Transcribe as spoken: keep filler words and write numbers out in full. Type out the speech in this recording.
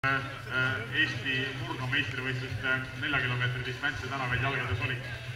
Eesti murno meistrivõistluste nelja kilomeetri distantsi tänavaid jalgades oli.